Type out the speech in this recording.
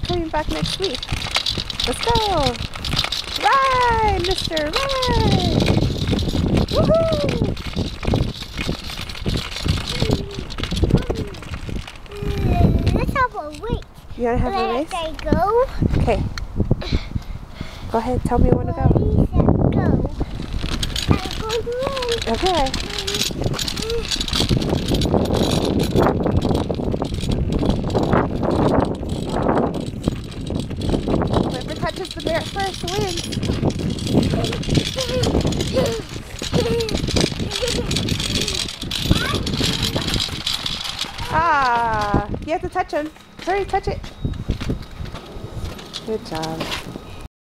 coming back next week. Let's go! Ride, mister, ride! Woohoo! Let's have a race. You want to have a race? Let's go. Okay. Go ahead, tell me when to go. Go. I'm going to run. Okay. Whoever touches the bear first wins. Ah, you have to touch him. Hurry, touch it. Good job.